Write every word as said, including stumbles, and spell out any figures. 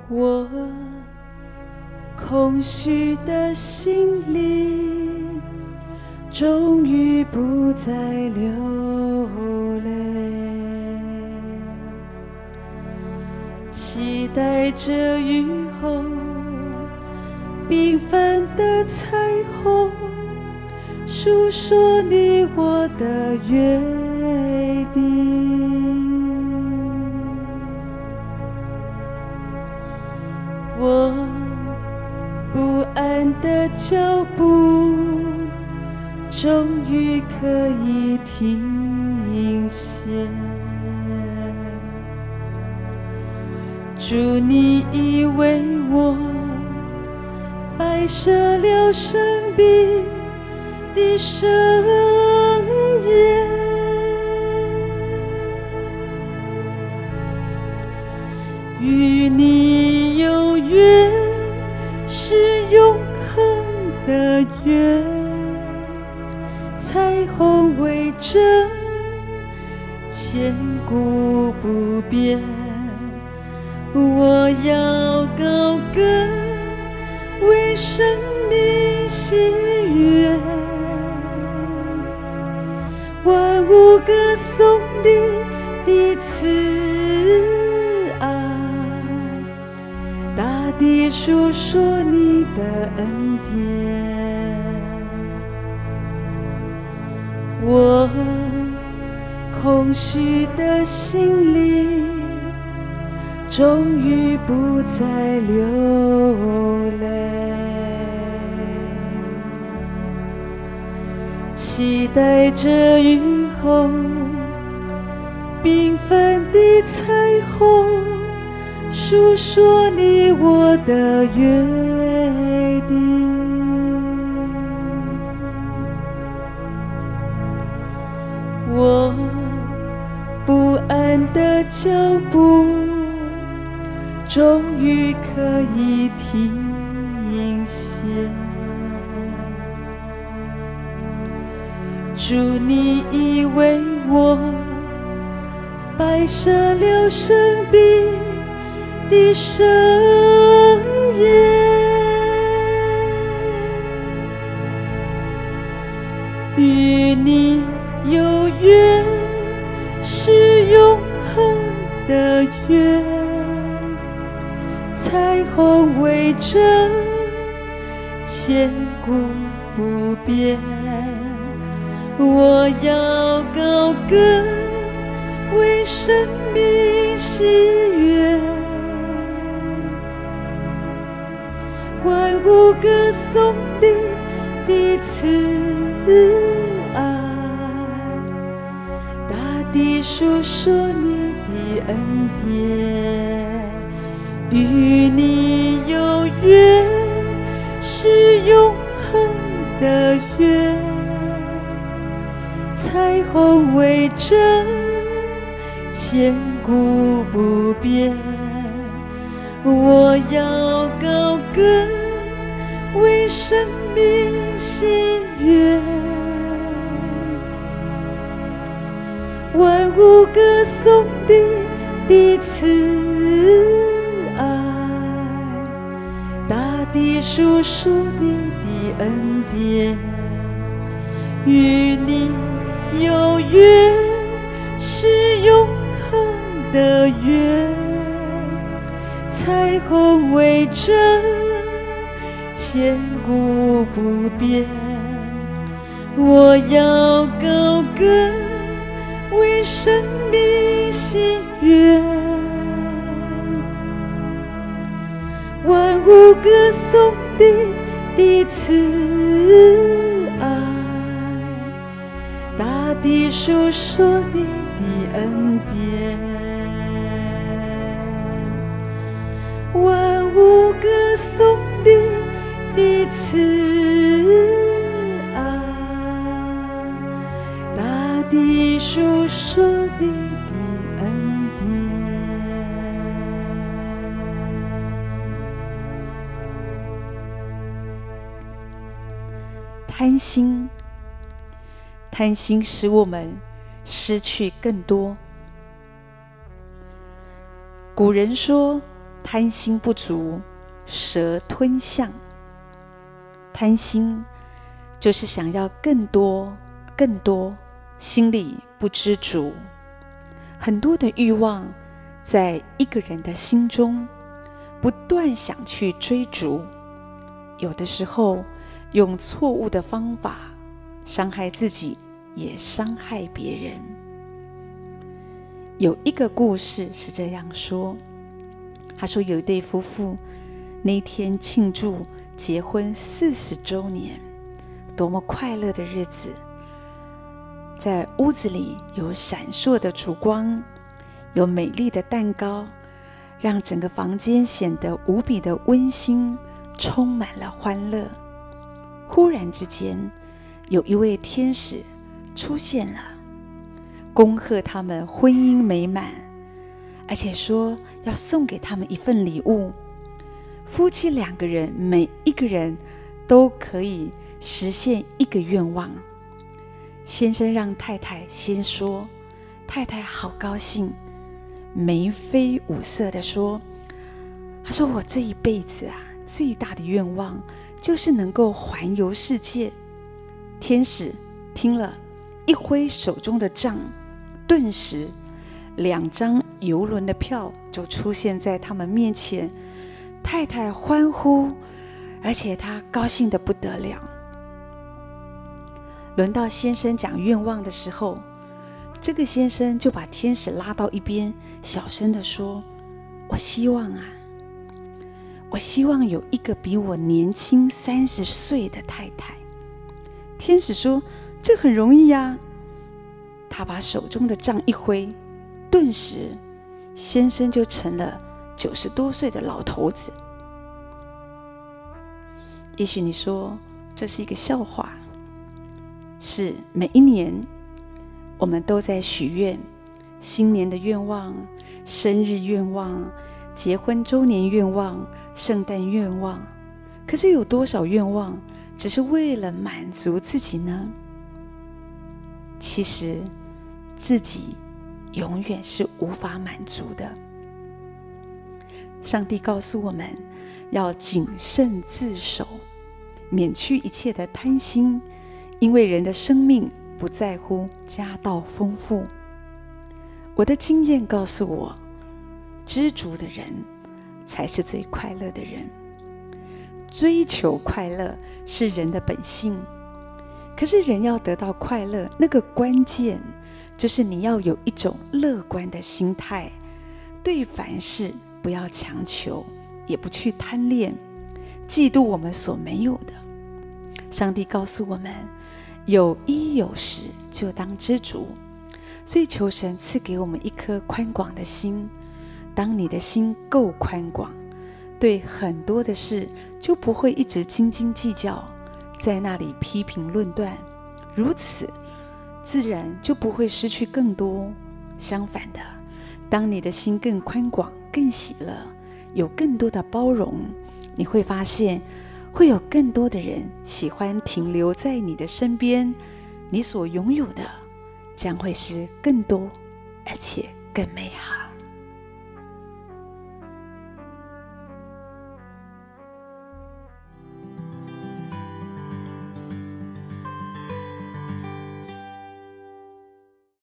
我空虚的心里终于不再流泪，期待着雨后缤纷的彩虹，诉说你我的约定。我不安的脚步终于可以停歇，主你已为我摆设了生命的盛宴，与你有约是永恒的约，彩虹为证，千古不变。我要高歌，为生命喜悦，万物歌颂你的慈爱，大地述说你的恩典。我空虚的心里终于不再流泪，期待着雨后缤纷的彩虹，诉说你我的约定。我不安的脚步终于可以停歇，主你已为我摆设了生命的盛宴，与你有约是永恒的约，彩虹为证，千古不变。我要高歌，为生命喜悦，万物歌颂你的慈爱，大地述说你的恩典。与你有约是永恒的约，彩虹为证，千古不变。我要高歌，为生命喜悦，万物歌颂你的慈爱，大地述说你的恩典。与你有约是永恒的约，彩虹为证，千古不变。我要高歌，为生命喜悦，万物歌颂你的慈爱，大地述说你的恩典。万物歌颂你的慈爱，大地述说你的恩典。贪心，贪心使我们失去更多。古人说， 贪心不足，蛇吞象。贪心就是想要更多更多，心里不知足。很多的欲望在一个人的心中不断想去追逐，有的时候用错误的方法伤害自己，也伤害别人。有一个故事是这样说，他说有一对夫妇那天庆祝结婚四十周年，多么快乐的日子。在屋子里有闪烁的烛光，有美丽的蛋糕，让整个房间显得无比的温馨，充满了欢乐。忽然之间，有一位天使出现了，恭贺他们婚姻美满，而且说要送给他们一份礼物。夫妻两个人每一个人都可以实现一个愿望。先生让太太先说，太太好高兴，眉飞五色地说，他说我这一辈子啊，最大的愿望就是能够环游世界。天使听了，一挥手中的杖，顿时两张邮轮的票就出现在他们面前。太太欢呼，而且她高兴得不得了。轮到先生讲愿望的时候，这个先生就把天使拉到一边，小声地说，我希望啊，我希望有一个比我年轻三十岁的太太。天使说，这很容易呀。他把手中的杖一挥，顿时先生就成了九十多岁的老头子。也许你说这是一个笑话，是每一年我们都在许愿，新年的愿望、生日愿望、结婚周年愿望、圣诞愿望。可是有多少愿望只是为了满足自己呢？其实自己永远是无法满足的。上帝告诉我们要谨慎自守，免去一切的贪心，因为人的生命不在乎家道丰富。我的经验告诉我，知足的人才是最快乐的人。追求快乐是人的本性，可是人要得到快乐，那个关键就是你要有一种乐观的心态，对凡事不要强求，也不去贪恋嫉妒我们所没有的。上帝告诉我们，有衣有食就当知足，所以求神赐给我们一颗宽广的心。当你的心够宽广，对很多的事就不会一直斤斤计较，在那里批评论断，如此自然就不会失去更多。相反的，当你的心更宽广、更喜乐，有更多的包容，你会发现会有更多的人喜欢停留在你的身边，你所拥有的将会是更多而且更美好。